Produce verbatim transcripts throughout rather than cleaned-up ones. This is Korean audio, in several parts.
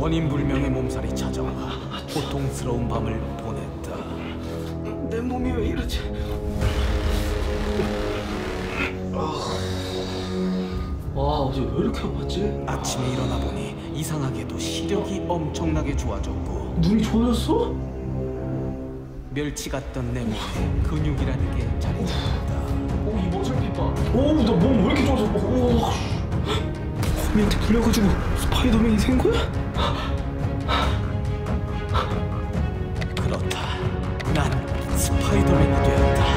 원인 불명의 몸살이 찾아와 고통스러운 밤을 보냈다. 내 몸이 왜 이러지? 와, 어제 왜 이렇게 아팠지? 아침에 일어나 보니 이상하게도 시력이 엄청나게 좋아졌고 눈이 좋아졌어? 멸치 같던 내 몸에 근육이라는 게 자리 잡았다. 오, 이 머슬핏 봐. 오, 나 몸 왜 이렇게 좋아졌어? 오, 거미한테 불려가지고 스파이더맨이 생 거야? 그렇다. 난 스파이더맨이 되었다.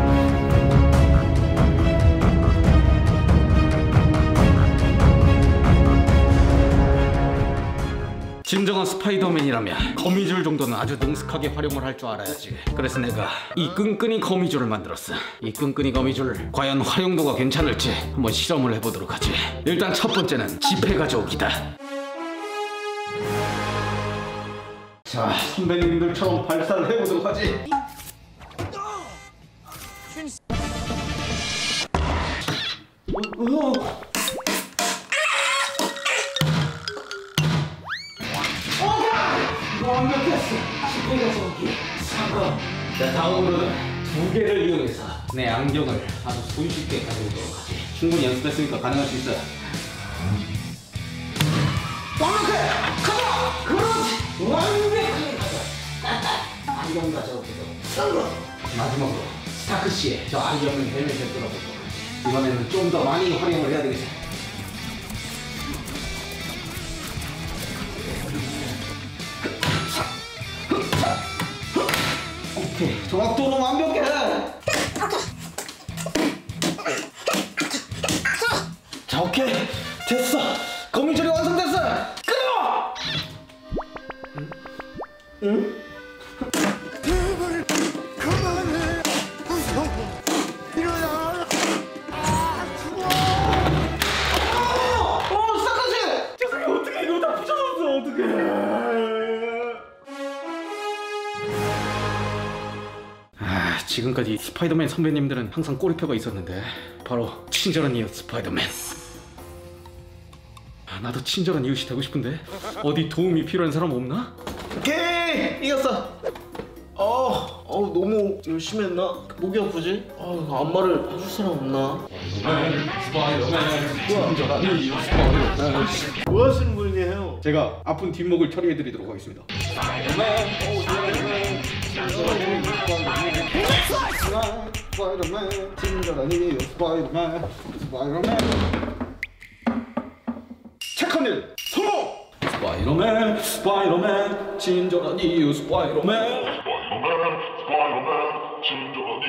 진정한 스파이더맨이라면 거미줄 정도는 아주 능숙하게 활용을 할 줄 알아야지. 그래서 내가 이 끈끈이 거미줄을 만들었어. 이 끈끈이 거미줄 과연 활용도가 괜찮을지 한번 실험을 해보도록 하지. 일단 첫 번째는 지폐 가져오기다. 자, 선배님들처럼 발사를 해보도록 하지. 어, 어. 완벽했어. 지폐가 저기 사과. 자, 다음으로는 두 개를 이용해서 내 안경을 아주 손쉽게 가져오도록 하지. 충분히 연습했으니까 가능할 수 있어. 완벽해! 가자! 그렇지! 완벽하게 가자! 안경 가져오기도 쌍거! 마지막으로 스타크씨의 저 안경을 헬멧에 뚫어보도록 하지. 이번에는 좀 더 많이 활용을 해야 되겠어. 오케이, 정확도는 완벽해. 자, 오케이, 됐어. 거미줄이 완성됐어. 끊어. 응? 응? 제발 그만해. 무서워. 일어나. 아, 죽어. 어, 어, 스타카시. 죄송해요. 어떻게 이거 다 부셔졌어. 어떡해. 지금까지 스파이더맨 선배님들은 항상 꼬리표가 있었는데 바로 친절한 이웃 스파이더맨. 아, 나도 친절한 이웃이 되고 싶은데 어디 도움이 필요한 사람 없나? 오케이! 이겼어! 어, 어 너무 열심히 했나? 목이 아프지? 아, 안마를 해줄 사람 없나? 스파이더맨 친절한 이웃 스파이더맨. 뭐 하시는 분이에요? 제가 아픈 뒷목을 처리해드리도록 하겠습니다. 스파이더맨 스파이더맨 친절한 이웃 스파이더맨 스파이더맨. 착한 일 성공! 스파이더맨 스파이더맨 친절한 이웃 스파이더맨 스파이더맨 스파이더맨 친절한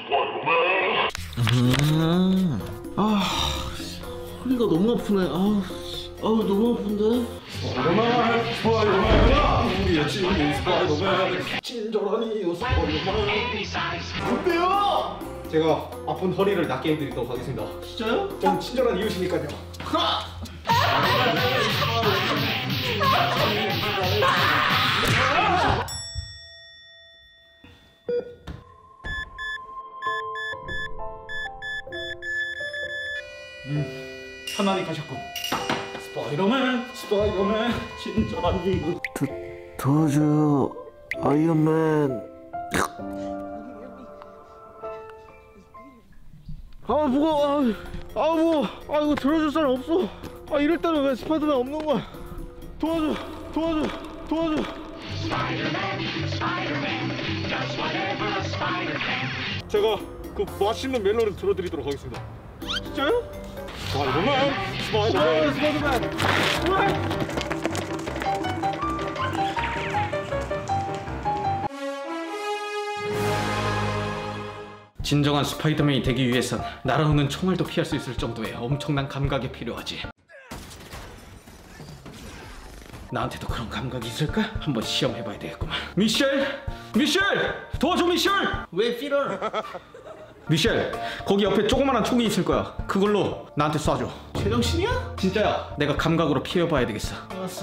이웃 스파이더맨. 아, 허리가 너무 아프네. 아, 아우 너무 아픈데? 스파이더맨 스파이더맨 우리의 친구 스파이더맨 친절한 이웃 스파이더맨. 어때요? 제가 아픈 허리를 낫게 해드리도록 하겠습니다. 진짜요? 전 친절한 이웃이니까요. 음, 편안히 가셨군. 스파이더맨 스파이더맨 친절한 이웃. 도, 도와줘 아이언맨. 아 무거워. 아, 아 무거워. 아 이거 들어줄 사람 없어. 아 이럴 때는 왜 스파이더맨 없는 거야? 도와줘 도와줘 도와줘. 제가 그 맛있는 멜로를 들어드리도록 하겠습니다. 진짜요? 스파이더맨 스파이더맨 스파이더맨. 진정한 스파이더맨이 되기 위해선 날아오는 총알도 피할 수 있을 정도의 엄청난 감각이 필요하지. 나한테도 그런 감각이 있을까? 한번 시험해봐야 되겠구만. 미셸! 미셸! 도와줘 미셸! 왜 피럴? 미셸, 거기 옆에 조그만한 총이 있을 거야. 그걸로 나한테 쏴줘. 제정신이야? 진짜야. 내가 감각으로 피해봐야 되겠어. 알았어.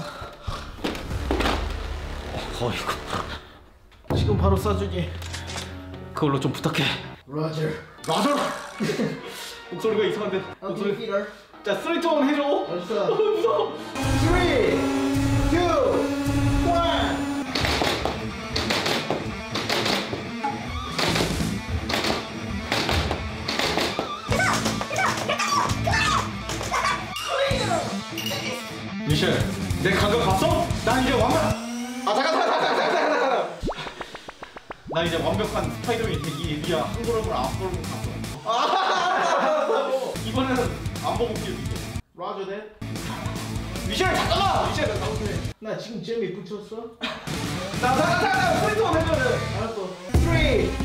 어, 어이구. 지금 바로 쏴주기. 그걸로 좀 부탁해. 로저. 맞아! 목소리가 이상한데. 오케이 피럴. 자, 쓰리, 투, 원 해줘. 알았어. 무서워. 쓰리, 투, 미셸, 내 가격 봤어? 나 이제 완벽. 아 잠깐 잠깐 잠깐 잠깐 잠깐 잠깐. 나 이제 완벽한 스파이더맨이 되기 위한 한 걸음을 앞걸음 갔어. 아 이번에는 안 보고 끼울게. 라저 대. 미셸 잠깐만. 미셸 나 나오세요. 나 지금 재미 붙였어? 나 잠깐 잠깐 프린트만 해줘야 돼. 알았어. 삼, 이, 일.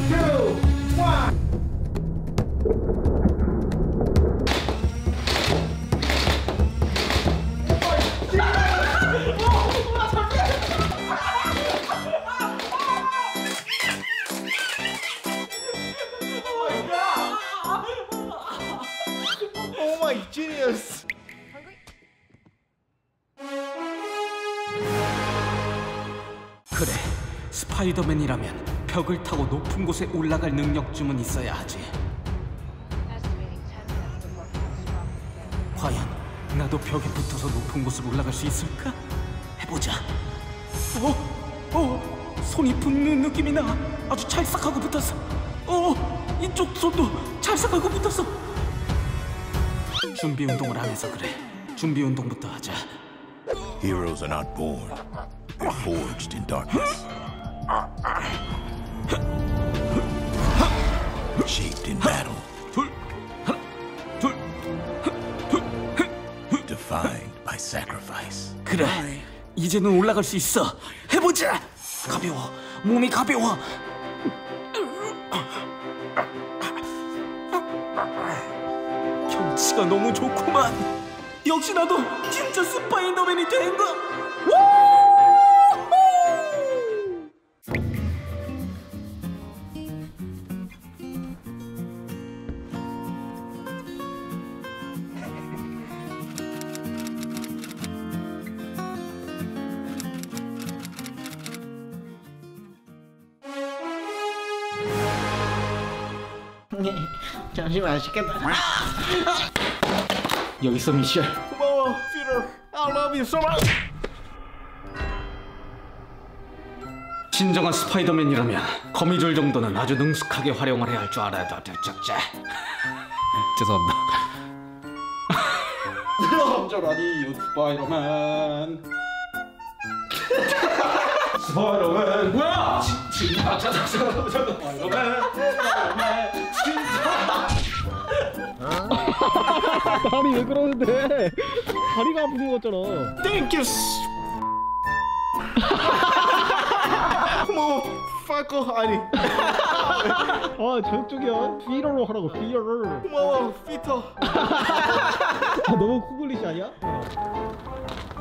Oh my genius. 그래, 스파이더맨이라면 벽을 타고 높은 곳에 올라갈 능력쯤은 있어야 하지. 과연 나도 벽에 붙어서 높은 곳을 올라갈 수 있을까? 해보자. 어? 어? 손이 붙는 느낌이 나. 아주 찰싹하고 붙었어. 어? 이쪽 손도 찰싹하고 붙었어. 준비 운동을 안 해서 그래. 준비 운동부터 하자. Heroes are not born. They're forged in darkness. Shaped in battle. 둘, 하나, 둘, Defined by sacrifice. 그래. 이제는 올라갈 수 있어. 해보자. 가벼워. 몸이 가벼워. 경치가 너무 좋구만. 역시 나도 진짜 스파이더맨이 된 거. 잠시만 맛있겠다. 여기 있어 미셸. 고마워, 피터. I love you so much. 진정한 스파이더맨이라면 거미줄 정도는 아주 능숙하게 활용을 해야 할 줄 알아야 돼. 죄송합니다. 어쩌라니 스파이더맨. 스파이더맨 뭐야? 진짜 아 잠깐 잠깐 잠깐 스파이더맨 스파이더맨 진짜. 다리 왜 그러는데? 다리가 아픈 거 같잖아. 땡큐. 고마워, 파커. 아니. 아 저쪽이야. 피터로 하라고. 피터를. 고마워 피터. 아 너무 쿠글리시 아니야?